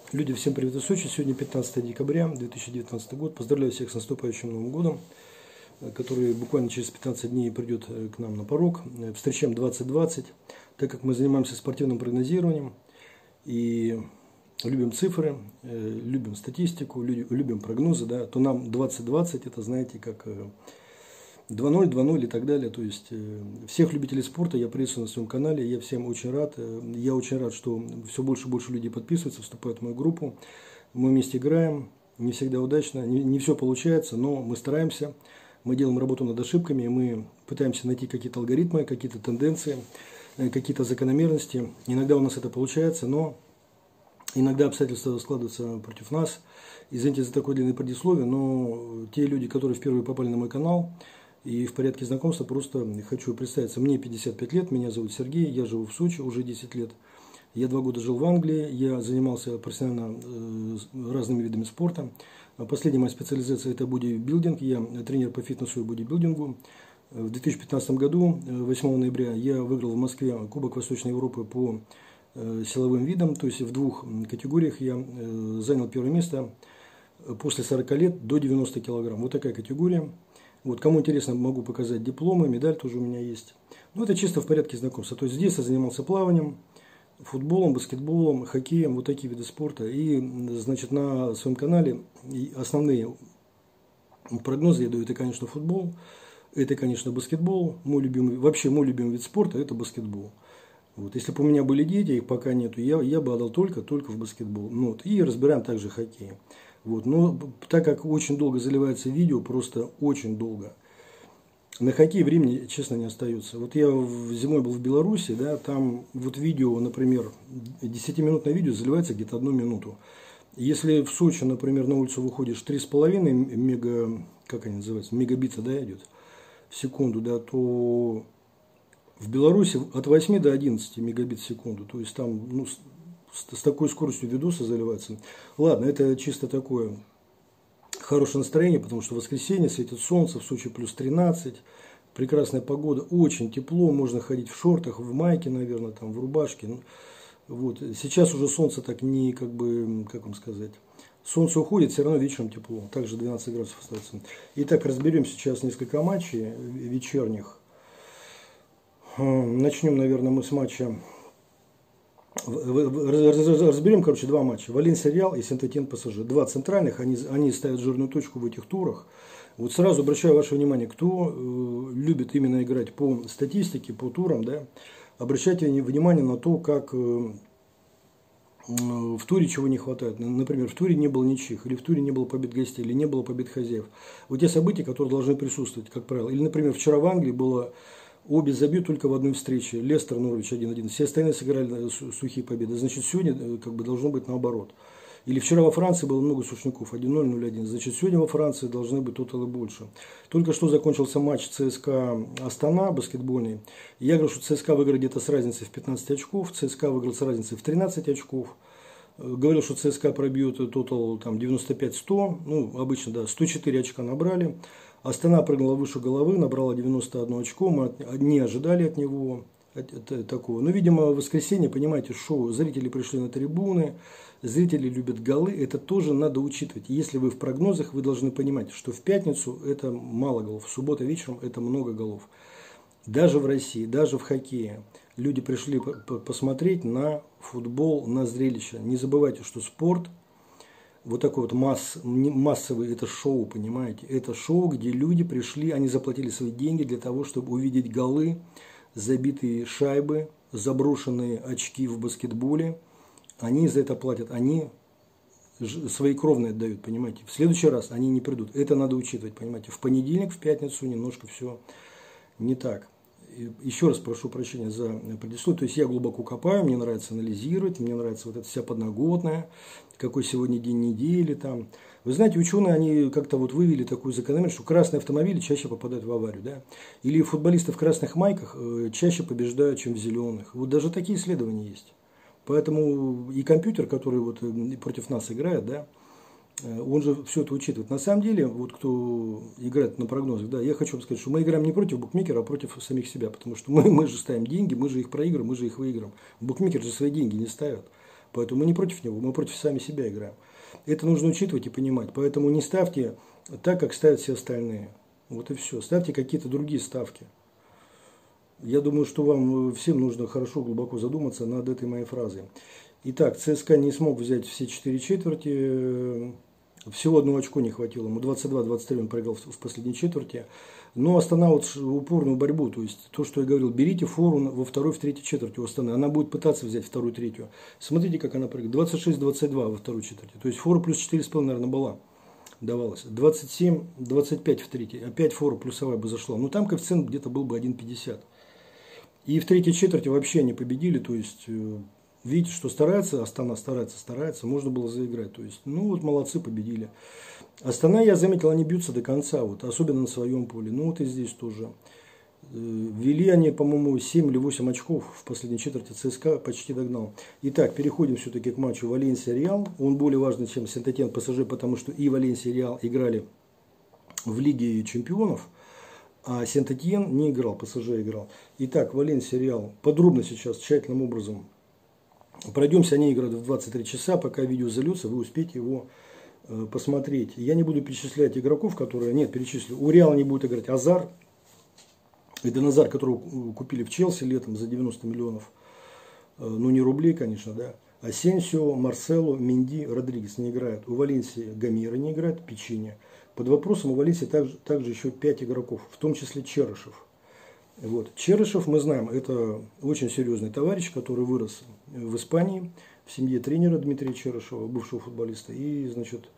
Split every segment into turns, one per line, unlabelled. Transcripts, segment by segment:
Люди, всем привет из Сочи. Сегодня 15 декабря 2019 год. Поздравляю всех с наступающим Новым годом, который буквально через 15 дней придет к нам на порог. Встречаем 2020. Так как мы занимаемся спортивным прогнозированием и любим цифры, любим статистику, любим прогнозы, да, то нам 2020 это, знаете, как 2.0, 2.0 и так далее. То есть всех любителей спорта я приветствую на своем канале. Я всем очень рад. Я очень рад, что все больше и больше людей подписываются, вступают в мою группу. Мы вместе играем. Не всегда удачно, не все получается, но мы стараемся. Мы делаем работу над ошибками, мы пытаемся найти какие-то алгоритмы, какие-то тенденции, какие-то закономерности. Иногда у нас это получается, но иногда обстоятельства складываются против нас. Извините за такое длинное предисловие, но те люди, которые впервые попали на мой канал, и в порядке знакомства просто хочу представиться. Мне 55 лет, меня зовут Сергей, я живу в Сочи уже 10 лет. Я 2 года жил в Англии, я занимался профессионально разными видами спорта. Последняя моя специализация – это бодибилдинг, я тренер по фитнесу и бодибилдингу. В 2015 году, 8 ноября, я выиграл в Москве Кубок Восточной Европы по силовым видам, то есть в 2 категориях я занял первое место после 40 лет до 90 килограмм. Вот такая категория. Вот, кому интересно, могу показать дипломы, медаль тоже у меня есть. Но это чисто в порядке знакомства. То есть здесь я занимался плаванием, футболом, баскетболом, хоккеем, вот такие виды спорта. И, значит, на своем канале основные прогнозы я даю, это, конечно, футбол, это, конечно, баскетбол. Мой любимый, вообще мой любимый вид спорта – это баскетбол. Вот, если бы у меня были дети, их пока нету, я бы отдал только в баскетбол. Ну, вот, и разбираем также хоккей. Вот, но так как очень долго заливается видео, просто очень долго, на хоккей времени, честно, не остается. Вот я зимой был в Беларуси, да, там вот видео, например, 10-минутное видео заливается где-то 1 минуту. Если в Сочи, например, на улицу выходишь 3,5 мега, как они называются, мегабита, да, идет в секунду, да, то в Беларуси от 8 до 11 мегабит в секунду. То есть там, ну, с такой скоростью видосы заливаются. Ладно, это чисто такое хорошее настроение, потому что в воскресенье светит солнце, в Сочи плюс 13, прекрасная погода, очень тепло, можно ходить в шортах, в майке, наверное, там, в рубашке. Ну, вот. Сейчас уже солнце так не, как бы, как вам сказать, солнце уходит, все равно вечером тепло, также 12 градусов остается. Итак, разберем сейчас несколько матчей вечерних. Начнем, наверное, мы с матча. Разберем, короче, 2 матча. Валенсия Реал и Сент-Этьен ПСЖ. 2 центральных, они ставят жирную точку в этих турах. Вот сразу обращаю ваше внимание, кто любит именно играть по статистике, по турам, да, обращайте внимание на то, как в туре чего не хватает. Например, в туре не было ничьих, или в туре не было побед гостей, или не было побед хозяев. Вот те события, которые должны присутствовать, как правило. Или, например, вчера в Англии было... Обе забьют только в одной встрече. Лестер, Норвич 1-1. Все остальные сыграли сухие победы. Значит, сегодня как бы должно быть наоборот. Или вчера во Франции было много сушняков. 1-0, 0-1. Значит, сегодня во Франции должны быть тоталы больше. Только что закончился матч ЦСКА-Астана баскетбольный. Я говорю, что ЦСКА выиграл где-то с разницей в 15 очков. ЦСКА выиграл с разницей в 13 очков. Говорил, что ЦСКА пробьет тотал там 95-100. Ну, обычно, да, 104 очка набрали. Астана прыгнула выше головы, набрала 91 очко, мы не ожидали от него такого. Но, видимо, в воскресенье, понимаете, шоу, зрители пришли на трибуны, зрители любят голы, это тоже надо учитывать. Если вы в прогнозах, вы должны понимать, что в пятницу это мало голов, в субботу вечером это много голов. Даже в России, даже в хоккее люди пришли посмотреть на футбол, на зрелище. Не забывайте, что спорт... Вот такой вот массовый, это шоу, понимаете? Это шоу, где люди пришли, они заплатили свои деньги для того, чтобы увидеть голы, забитые шайбы, заброшенные очки в баскетболе. Они за это платят, они свои кровные отдают, понимаете? В следующий раз они не придут. Это надо учитывать, понимаете? В понедельник, в пятницу немножко все не так. Еще раз прошу прощения за предисловие. То есть я глубоко копаю, мне нравится анализировать, мне нравится вот эта вся подноготная, какой сегодня день недели там. Вы знаете, ученые, они как-то вот вывели такую закономерность, что красные автомобили чаще попадают в аварию, да? Или футболисты в красных майках чаще побеждают, чем в зеленых. Вот даже такие исследования есть. Поэтому и компьютер, который вот против нас играет, да, он же все это учитывает. На самом деле, вот кто играет на прогнозах, да, я хочу вам сказать, что мы играем не против букмекера, а против самих себя, потому что мы же ставим деньги, мы же их проигрываем, мы же их выиграем. Букмекер же свои деньги не ставят. Поэтому мы не против него, мы против сами себя играем. Это нужно учитывать и понимать. Поэтому не ставьте так, как ставят все остальные. Вот и все. Ставьте какие-то другие ставки. Я думаю, что вам всем нужно хорошо, глубоко задуматься над этой моей фразой. Итак, ЦСКА не смог взять все 4 четверти. Всего одно очко не хватило. Ему 22-23 он проиграл в последней четверти. Но Астана вот упорную борьбу. То есть то, что я говорил, берите фору во второй, в третьей четверти у Астаны. Она будет пытаться взять вторую, третью. Смотрите, как она проиграла. 26-22 во второй четверти. То есть фора плюс 4,5, наверное, была. Давалось. 27-25 в третьей. Опять фора плюсовая бы зашла. Но там коэффициент где-то был бы 1,50. И в третьей четверти вообще не победили. То есть, видите, что старается, Астана старается, можно было заиграть. То есть, ну вот молодцы, победили. Астана, я заметил, они бьются до конца, вот, особенно на своем поле. Ну вот и здесь тоже. Вели они, по-моему, 7 или 8 очков в последней четверти. ЦСКА почти догнал. Итак, переходим все-таки к матчу Валенсия-Реал. Он более важный, чем Сент-Этьен-ПСЖ, потому что и Валенсия, и Реал играли в Лиге чемпионов. А Сент-Этьен не играл, ПСЖ играл. Итак, Валенсия, Реал. Подробно сейчас, тщательным образом пройдемся. Они играют в 23 часа. Пока видео зальется, вы успеете его посмотреть. Я не буду перечислять игроков, которые... Нет, перечислю. У Реала не будет играть Азар. Это Назар, которого купили в Челси летом за 90 миллионов. Ну, не рублей, конечно, да. Асенсио, Марсело, Менди, Родригес не играют. У Валенсии Гамира не играет, Печине. Под вопросом у Валенсии также еще 5 игроков, в том числе Черышев. Вот. Черышев, мы знаем, это очень серьезный товарищ, который вырос в Испании, в семье тренера Дмитрия Черышева, бывшего футболиста. И, значит,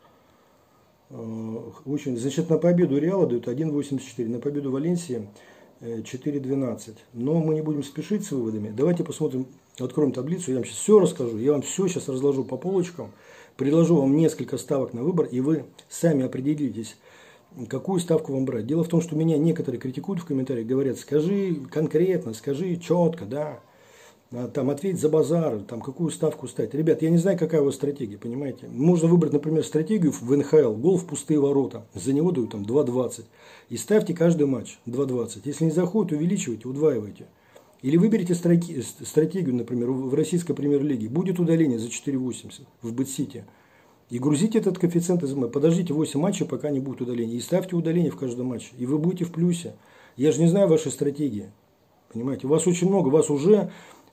на победу Реала дают 1,84, на победу Валенсии 4,12. Но мы не будем спешить с выводами. Давайте посмотрим, откроем таблицу, я вам сейчас все расскажу, я вам все сейчас разложу по полочкам, предложу вам несколько ставок на выбор, и вы сами определитесь, какую ставку вам брать. Дело в том, что меня некоторые критикуют в комментариях, говорят, скажи конкретно, скажи четко, да, там ответь за базар, там какую ставку ставить. Ребят, я не знаю, какая у вас стратегия, понимаете. Можно выбрать, например, стратегию в НХЛ, гол в пустые ворота, за него дают там 2,20. И ставьте каждый матч 2,20. Если не заходит, увеличивайте, удваивайте. Или выберите стратегию, например, в российской премьер-лиге. Будет удаление за 4,80 в Бэтсити. И грузите этот коэффициент из МЭ. Подождите 8 матчей, пока не будет удаления. И ставьте удаление в каждом матче. И вы будете в плюсе. Я же не знаю вашей стратегии. Понимаете, вас очень много. Вас уже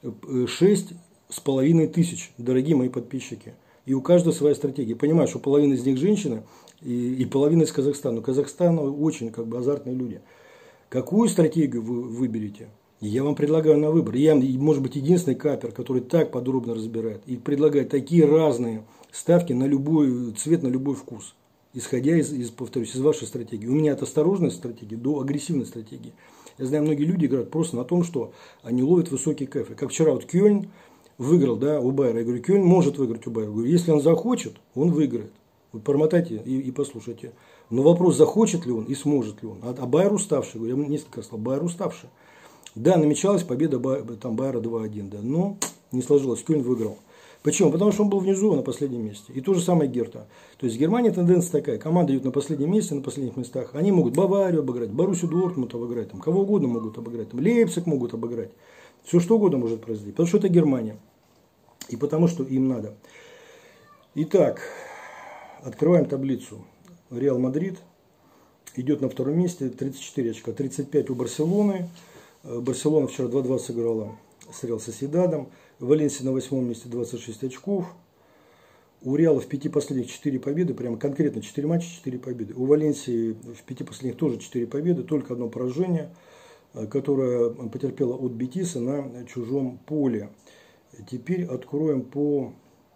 6,5 тысяч, дорогие мои подписчики. И у каждого своя стратегия. Понимаю, что половина из них женщины и половина из Казахстана. Казахстан очень азартные люди. Какую стратегию вы выберете? Я вам предлагаю на выбор. Я, может быть, единственный капер, который так подробно разбирает и предлагает такие разные ставки на любой цвет, на любой вкус. Исходя повторюсь, из вашей стратегии. У меня от осторожной стратегии до агрессивной стратегии. Я знаю, многие люди играют просто на том, что они ловят высокие кэфы. Как вчера вот Кёльн выиграл, да, у Байера. Я говорю, Кёльн может выиграть у Байера. Я говорю, если он захочет, он выиграет. Вы промотайте и послушайте. Но вопрос, захочет ли он и сможет ли он. А Байер уставший, я несколько раз сказал, Байер уставший. Да, намечалась победа Байера 2-1, да, но не сложилось, Кёльн выиграл. Почему? Потому что он был внизу, на последнем месте. И то же самое Герта. То есть в Германии тенденция такая. Команда идет на последнем месте, на последних местах. Они могут Баварию обыграть, Боруссию Дортмунд обыграть, там, кого угодно могут обыграть. Там, Лейпциг могут обыграть. Все что угодно может произойти. Потому что это Германия. И потому что им надо. Итак, открываем таблицу. Реал Мадрид идет на втором месте. 34 очка. 35 у Барселоны. Барселона вчера 2-2 сыграла с Реал Сосьедадом. Валенсия на 8 месте 26 очков. У Реала в 5 последних 4 победы, прямо конкретно 4 матча, 4 победы. У Валенсии в 5 последних тоже 4 победы, только одно поражение, которое потерпела от Бетиса на чужом поле. Теперь откроем по...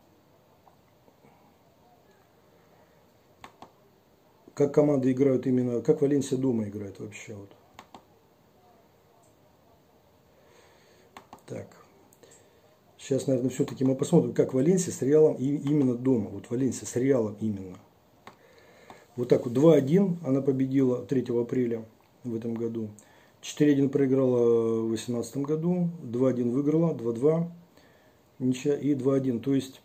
Как команды играют именно, как Валенсия дома играет вообще. Вот. Так. Сейчас, наверное, все-таки мы посмотрим, как Валенсия с Реалом и именно дома. Вот Валенсия с Реалом именно. Вот так вот 2-1 она победила 3 апреля в этом году. 4-1 проиграла в 2018 году. 2-1 выиграла, 2-2 ничья и 2-1. То есть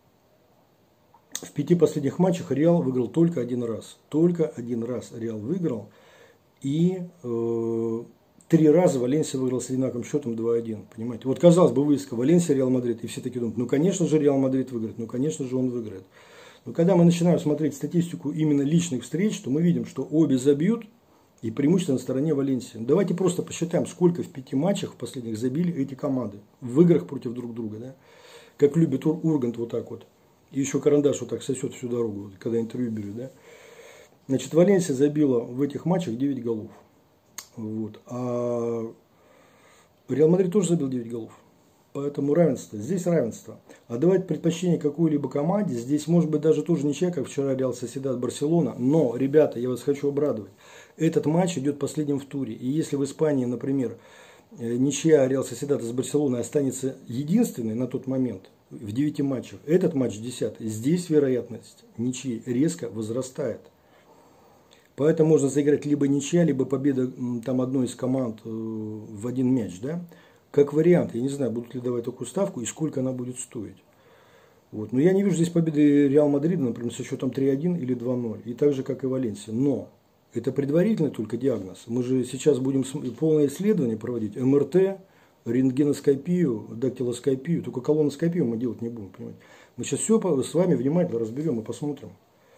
в 5 последних матчах Реал выиграл только один раз. Только один раз Реал выиграл. И 3 раза Валенсия выиграл с одинаковым счетом 2-1. Понимаете? Вот казалось бы, вывеска Валенсия, Реал Мадрид, и все такие думают, ну конечно же Реал Мадрид выиграет, ну конечно же он выиграет. Но когда мы начинаем смотреть статистику именно личных встреч, то мы видим, что обе забьют, и преимущество на стороне Валенсии. Давайте просто посчитаем, сколько в 5 матчах в последних забили эти команды в играх против друг друга. Да? Как любит Ургант вот так вот. И еще Карандаш вот так сосет всю дорогу, когда интервью берет. Да? Значит, Валенсия забила в этих матчах 9 голов. Вот. А Реал Мадрид тоже забил 9 голов. Поэтому равенство. Здесь равенство. А давать предпочтение какой-либо команде, здесь может быть даже тоже ничья, как вчера Реал Сосьедад Барселона. Но, ребята, я вас хочу обрадовать. Этот матч идет последним в туре. И если в Испании, например, ничья Реал Сосьедад с Барселоной останется единственной на тот момент в 9 матчах, этот матч 10, здесь вероятность ничьи резко возрастает. Поэтому можно заиграть либо ничья, либо победа там одной из команд в один мяч. Да? Как вариант, я не знаю, будут ли давать такую ставку и сколько она будет стоить. Вот. Но я не вижу здесь победы Реал Мадрида, например, со счетом 3-1 или 2-0. И так же, как и Валенсия. Но это предварительный только диагноз. Мы же сейчас будем полное исследование проводить. МРТ, рентгеноскопию, дактилоскопию. Только колоноскопию мы делать не будем. Понимаете? Мы сейчас все с вами внимательно разберем и посмотрим.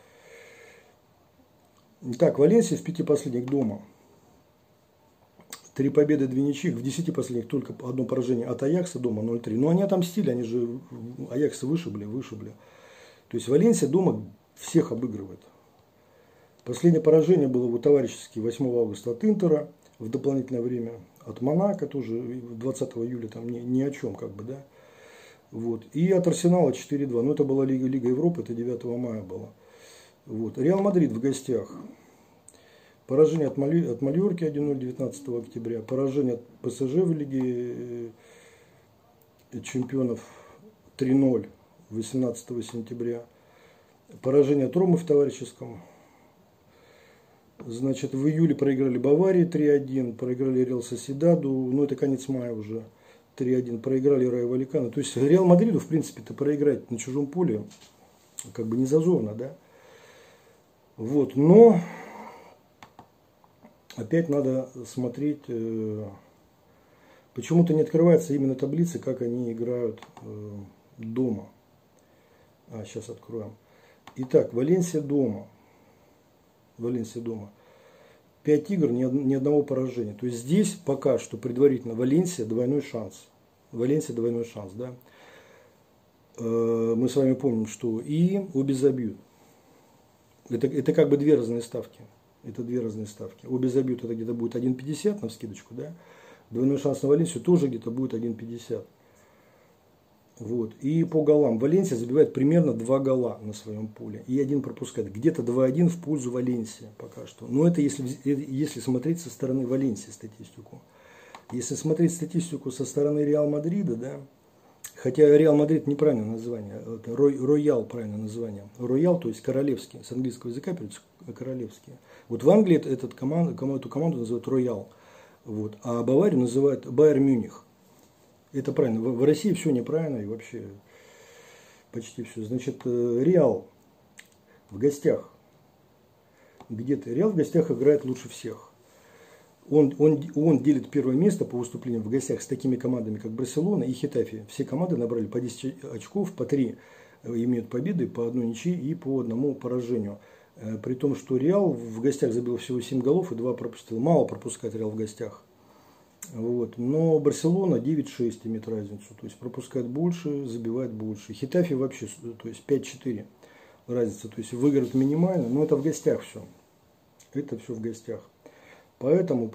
Итак, Валенсия в 5 последних дома. 3 победы, 2 ничьих. В 10 последних только одно поражение от Аякса дома 0-3. Но они отомстили, они же Аякса вышибли. То есть Валенсия дома всех обыгрывает. Последнее поражение было у товарищески 8 августа от Интера в дополнительное время. От Монако тоже 20 июля там ни о чем как бы, да. Вот. И от Арсенала 4-2. Но это была Лига Европы, это 9 мая было. Вот. Реал Мадрид в гостях. Поражение от Мальорки 1-0 19 октября. Поражение от ПСЖ в Лиге чемпионов 3-0 18 сентября. Поражение от Ромы в товарищеском. Значит, в июле проиграли Баварии 3-1. Проиграли Реал Сосьедаду. Ну, это конец мая уже. 3-1. Проиграли Райо Валлекано. То есть Реал Мадриду, в принципе-то, проиграть на чужом поле как бы не зазорно, да. Вот, но опять надо смотреть, почему-то не открывается именно таблица, как они играют дома. Сейчас откроем. Итак, Валенсия дома. 5 игр, ни одного поражения. То есть здесь пока что предварительно Валенсия двойной шанс. Да. Мы с вами помним, что и обе забьют. Это как бы две разные ставки. Обе забьют, это где-то будет 1,50 на вскидочку, да. Двойной шанс на Валенсию тоже где-то будет 1,50. Вот. И по голам. Валенсия забивает примерно 2 гола на своем поле. И 1 пропускает. Где-то 2-1 в пользу Валенсии пока что. Но это если смотреть со стороны Валенсии статистику. Если смотреть статистику со стороны Реал Мадрида, да. Хотя Реал Мадрид неправильное название, это Роял правильное название. Роял, то есть королевский, с английского языка переводится королевский. Вот в Англии эту команду называют Роял, вот, а Баварию называют Байер Мюних. Это правильно. В России все неправильно и вообще почти все. Значит, Реал в гостях. Где-то Реал в гостях играет лучше всех. Он делит первое место по выступлениям в гостях с такими командами, как Барселона и Хетафе. Все команды набрали по 10 очков, по 3 имеют победы, по 1 ничьи и по 1 поражению. При том, что Реал в гостях забил всего 7 голов и 2 пропустил. Мало пропускает Реал в гостях. Вот. Но Барселона 9-6 имеет разницу. То есть пропускает больше, забивает больше. Хетафе вообще, то есть 5-4 разница. То есть выиграет минимально, но это в гостях все. Это все в гостях. Поэтому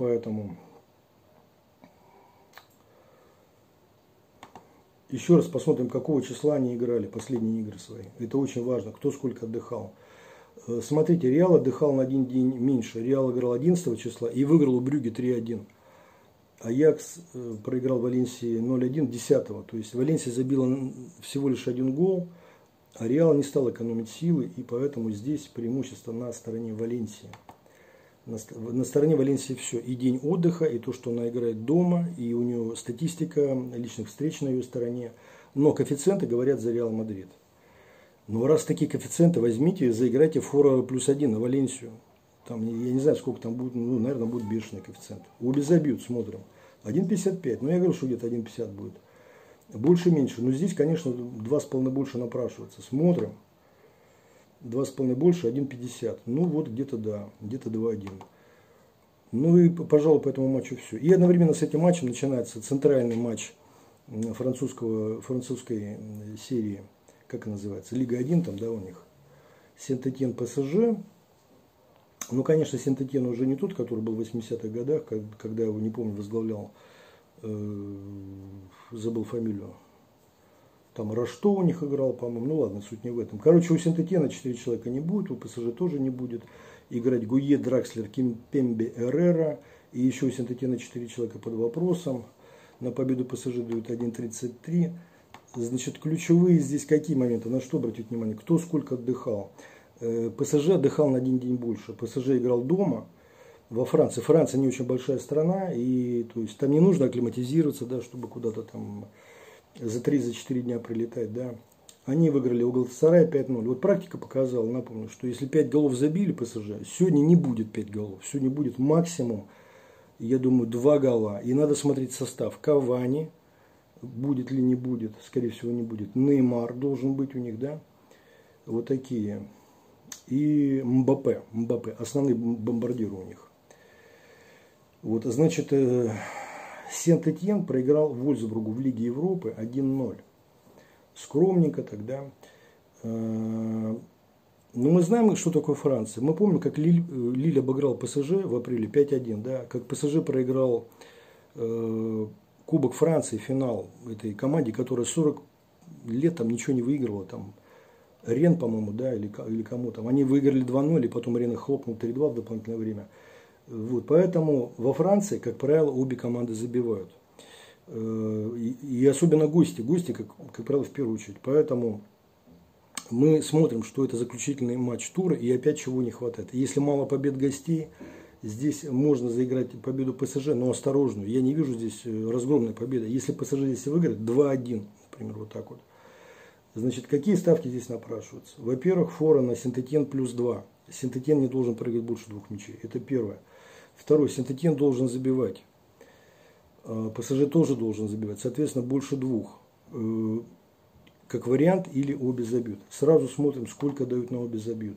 еще раз посмотрим, какого числа они играли последние игры свои. Это очень важно, кто сколько отдыхал. Смотрите, Реал отдыхал на 1 день меньше. Реал играл 11 числа и выиграл у Брюгге 3-1. Аякс проиграл Валенсии 0-1 10. То есть Валенсия забила всего лишь 1 гол, а Реал не стал экономить силы, и поэтому здесь преимущество на стороне Валенсии. На стороне Валенсии все. И день отдыха, и то, что она играет дома, и у нее статистика личных встреч на ее стороне. Но коэффициенты говорят за Реал Мадрид. Но раз такие коэффициенты, возьмите и заиграйте фора +1 на Валенсию. Там, я не знаю, сколько там будет, ну, наверное, будет бешеный коэффициент. Обе забьют, смотрим. 1,55. Ну, я говорю, что где-то 1,50 будет. Больше-меньше. Но здесь, конечно, 2,5 больше напрашивается. Смотрим. 2,5 больше, 1,50. Ну, вот где-то, да, где-то 2,1. Ну и, пожалуй, по этому матчу все. И одновременно с этим матчем начинается центральный матч французской серии. Как она называется? Лига 1 там, да, у них. Сент-Этьен ПСЖ. Ну, конечно, Сент-Этьен уже не тот, который был в 80-х годах, когда его, не помню, возглавлял, забыл фамилию. Там Рашто у них играл, по-моему. Ну ладно, суть не в этом. Короче, у Сент-Этьена 4 человека не будет, у ПСЖ тоже не будет. Играть Гуе, Дракслер, Кимпембе, Эррера. И еще у Сент-Этьена 4 человека под вопросом. На победу ПСЖ дают 1,33. Значит, ключевые здесь какие моменты? На что обратить внимание? Кто сколько отдыхал? ПСЖ отдыхал на один день больше. ПСЖ играл дома во Франции. Франция не очень большая страна, и то есть там не нужно акклиматизироваться, да, чтобы куда-то там за 3-4 дня прилетать, да. Они выиграли у Галатасарая 5-0. Вот практика показала, напомню, что если 5 голов забили ПСЖ, сегодня не будет 5 голов. Сегодня будет максимум, я думаю, 2 гола. И надо смотреть состав. Кавани, будет ли не будет, скорее всего не будет. Неймар должен быть у них, да. Вот такие. И Мбаппе, основные бомбардиры у них. Вот, значит, Сент-Этьен проиграл Вольфсбургу в Лиге Европы 1-0. Скромненько тогда. Но мы знаем, что такое Франция. Мы помним, как Лиль обыграл ПСЖ в апреле 5-1. Да? Как ПСЖ проиграл Кубок Франции, финал этой команде, которая 40 лет там ничего не выигрывала. Там Рен, по-моему, да, или кому там. Они выиграли 2-0, и потом Рен их хлопнул 3-2 в дополнительное время. Вот, поэтому во Франции, как правило, обе команды забивают. И особенно гости, как правило, в первую очередь. Поэтому мы смотрим, что это заключительный матч тура, и опять чего не хватает. Если мало побед гостей, здесь можно заиграть победу ПСЖ, но осторожную. Я не вижу здесь разгромной победы. Если ПСЖ здесь выиграет, 2-1, например, вот так вот. Значит, какие ставки здесь напрашиваются? Во-первых, фора на Сент-Этьен плюс 2. Сент-Этьен не должен прыгать больше 2 мячей. Это первое. Второе, Сент-Этьен должен забивать. ПСЖ тоже должен забивать. Соответственно, больше 2. Как вариант, или обе забьют. Сразу смотрим, сколько дают на обе забьют.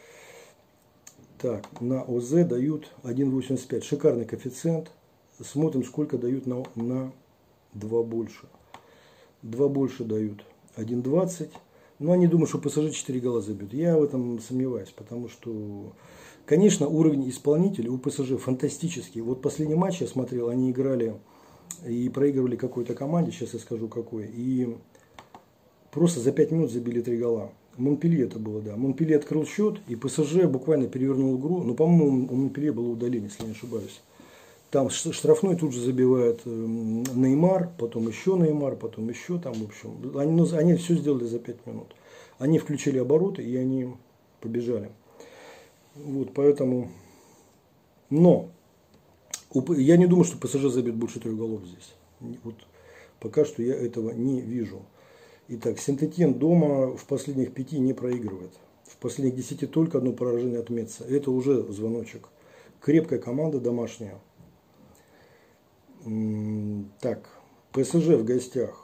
Так, на ОЗ дают 1,85. Шикарный коэффициент. Смотрим, сколько дают на 2 больше. 2 больше дают 1,20. Но они думают, что ПСЖ 4 гола забьют. Я в этом сомневаюсь, потому что, конечно, уровень исполнителей у ПСЖ фантастический. Вот последний матч я смотрел, они играли и проигрывали какой-то команде, сейчас я скажу какой, и просто за 5 минут забили 3 гола. Монпелье это было, да. Монпелье открыл счет, и ПСЖ буквально перевернул игру. Но, по-моему, у Монпелье было удаление, если не ошибаюсь. Там штрафной тут же забивает Неймар, потом еще Неймар, потом еще там, в общем. Они все сделали за 5 минут. Они включили обороты, и они побежали. Вот, поэтому. Но я не думаю, что ПСЖ забьет больше 3 голов здесь. Вот пока что я этого не вижу. Итак, Сент-Этьен дома в последних 5 не проигрывает. В последних 10 только одно поражение от Метца. Это уже звоночек. Крепкая команда домашняя. Так, ПСЖ в гостях.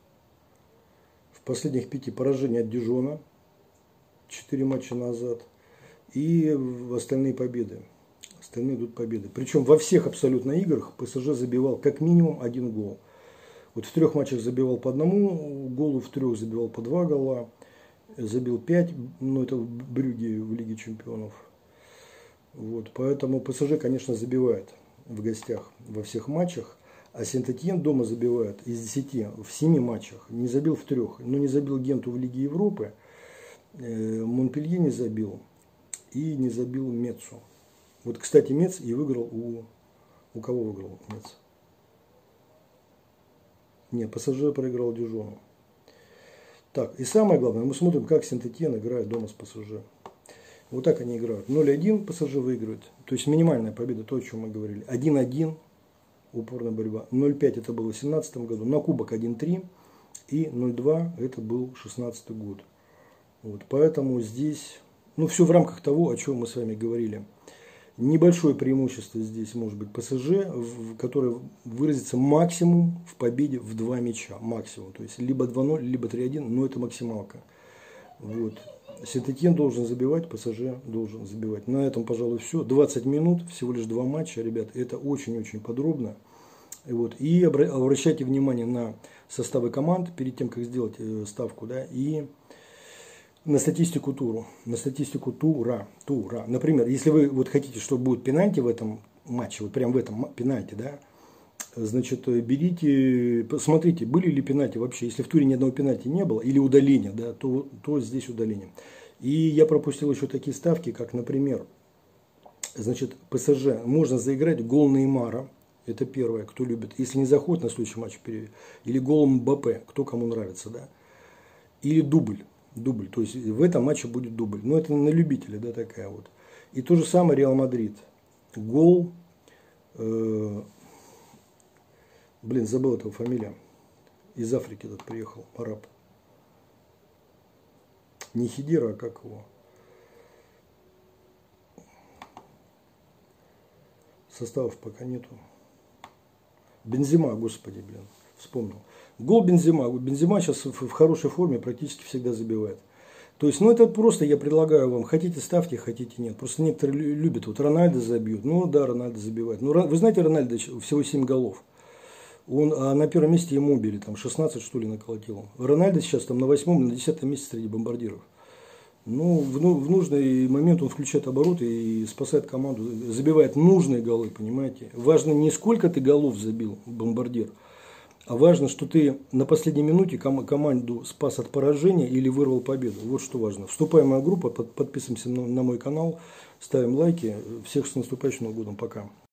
В последних 5 поражений от Дижона. 4 матча назад. И остальные победы. Остальные идут победы. Причем во всех абсолютно играх ПСЖ забивал как минимум 1 гол. Вот в 3 матчах забивал по 1 голу, в 3 забивал по 2 гола. Забил 5, ну это в Брюгге в Лиге Чемпионов. Вот, поэтому ПСЖ, конечно, забивает в гостях во всех матчах. А Сент-Этьен дома забивает из 10 в 7 матчах. Не забил в 3. Но не забил Генту в Лиге Европы. Монпелье не забил. И не забил Метцу. Вот, кстати, Метц и выиграл у кого выиграл Метц? Нет, ПСЖ проиграл Дижону. Так, и самое главное, мы смотрим, как Сент-Этьен играет дома с ПСЖ. Вот так они играют. 0-1 ПСЖ выигрывает. То есть минимальная победа, то, о чем мы говорили. 1-1, упорная борьба. 0-5 это было в 2017 году. На кубок 1-3. И 0-2 это был 2016 год. Вот, поэтому здесь, ну, все в рамках того, о чем мы с вами говорили. Небольшое преимущество здесь может быть ПСЖ, которое выразится максимум в победе в 2 мяча. Максимум. То есть либо 2-0, либо 3-1, но это максималка. Вот. Сент-Этьен должен забивать, ПСЖ должен забивать. На этом, пожалуй, все. 20 минут, всего лишь 2 матча, ребят. Это очень-очень подробно. Вот. И обращайте внимание на составы команд перед тем, как сделать ставку. Да, и на статистику тура. На статистику тура. Например, если вы вот хотите, чтобы будет пенальти в этом матче, вот прям в этом пенальти, да, значит, берите, посмотрите, были ли пенальти вообще. Если в туре ни одного пенальти не было, или удаления, да, то здесь удаление. И я пропустил еще такие ставки, как, например, значит, ПСЖ можно заиграть гол Неймара. Это первое, кто любит. Если не заходит на следующий матч, или гол Мбаппе, кто кому нравится, да. Или дубль. То есть в этом матче будет дубль. Но это на любителя, да, такая вот. И то же самое Реал Мадрид. Гол. Забыл этого фамилия. Из Африки этот приехал, араб. Не Хидира, а как его? Составов пока нету. Бензема, господи, вспомнил. Гол Бензема. Бензема сейчас в хорошей форме практически всегда забивает. То есть, это просто я предлагаю вам. Хотите ставьте, хотите нет. Просто некоторые любят. Вот Рональдо забьют. Ну да, Рональдо забивает. Ну, вы знаете, Рональдо всего 7 голов. А на первом месте Иммобили, там 16 что ли наколотил. Рональдо сейчас там на 8-м, на 10-м месте среди бомбардиров. Ну, в нужный момент он включает обороты и спасает команду, забивает нужные голы, понимаете. Важно не сколько ты голов забил, бомбардир, а важно, что ты на последней минуте команду спас от поражения или вырвал победу. Вот что важно. Вступаем в мою группу, подписываемся на мой канал, ставим лайки. Всех с наступающим Новым годом. Пока.